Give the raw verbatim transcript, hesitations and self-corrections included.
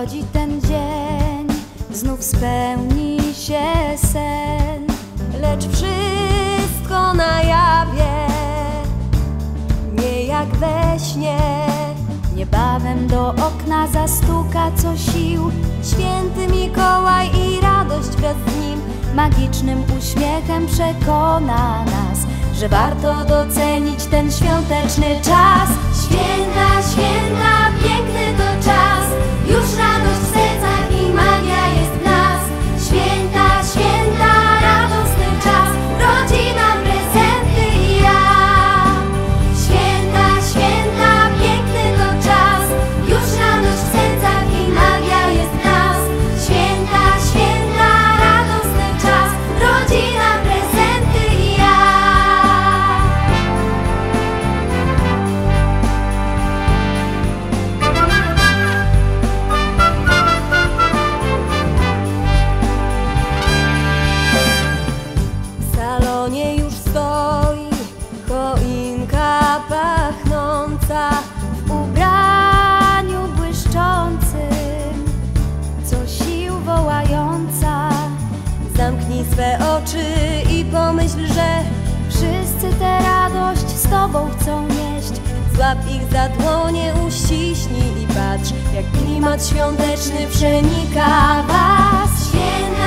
Nadchodzi ten dzień, znów spełni się sen, lecz wszystko na jawie, nie jak we śnie. Niebawem do okna zastuka co sił święty Mikołaj i radość wraz z nim magicznym uśmiechem przekona nas, że warto docenić ten świąteczny czas. Święta, święta, piękny to czas, już radość w sercach i magia jest w nas. Święta, święta, radosny czas, rodzina, prezenty i ja. Święta, święta, piękny to czas, już radość w sercach i magia jest w nas. Święta, święta, radosny czas, rodzina, prezenty i ja. W salonie już stoi choinka pachnąca, w ubraniu błyszczącym, co sił wołająca. Zamknij swe oczy i pomyśl, że wszyscy tę radość z Tobą chcą nieść. Złap ich za dłonie, uściśnij i patrz, jak klimat świąteczny przenika was. Święta,